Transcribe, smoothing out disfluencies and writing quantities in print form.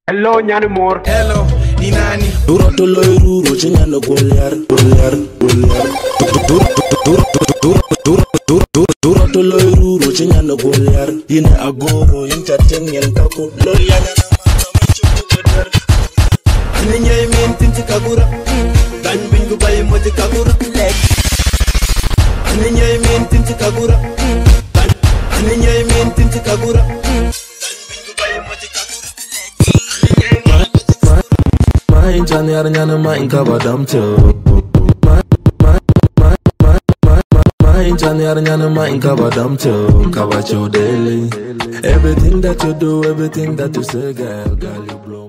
Hello, Nyanimor. Hello, Inani. Duro to loiru rojinya no golyar. Duro to loiru rojinya no golyar. Ine agoro entertain yen kako loyana na mata machutu bedar. Ine nyai min tinti kagura. Dan bingu bayi moji kagura. Ine nyai min tinti kagura. Ine nyai min tinti kagura. Main janiar nyana main kabadam cho. Main janiar nyana main kabadam cho. Kabacho daily. Everything that you do, everything that you say, girl, you blow.